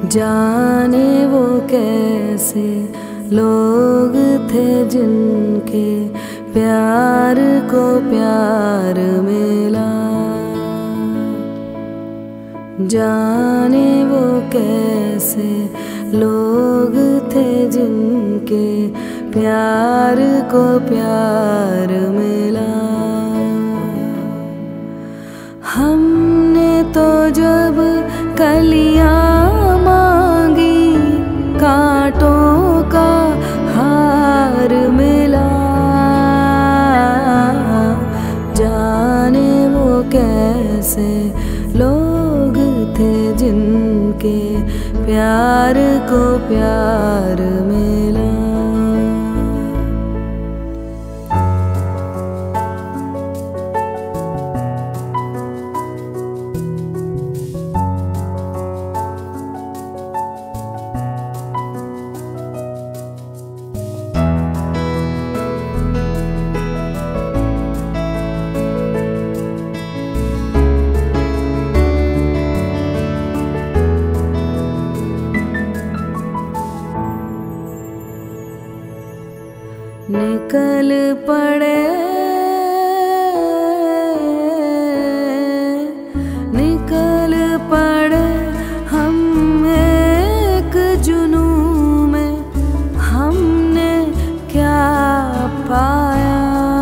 जाने वो कैसे लोग थे जिनके प्यार को प्यार मिला। जाने वो कैसे लोग थे जिनके प्यार को प्यार मिला। हमने तो जब कलियां मांगी कांटों का हार मिला। जाने वो कैसे लोग थे जिनके प्यार को प्यार मिला। निकल पड़े हम एक जुनून में। हमने क्या पाया?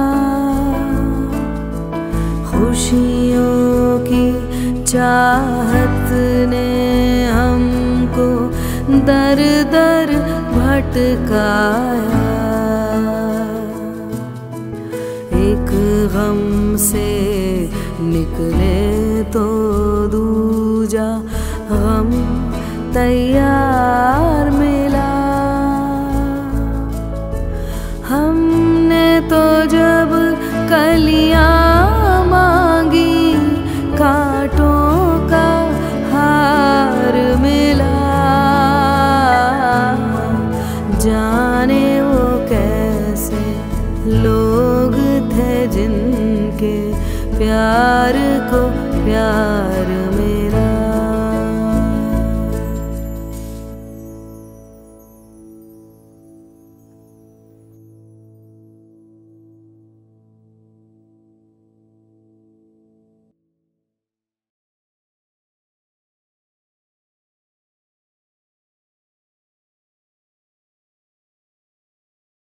खुशियों की चाहत ने हमको दर दर भटकाया। एक गम से निकले तो दूजा गम तैयार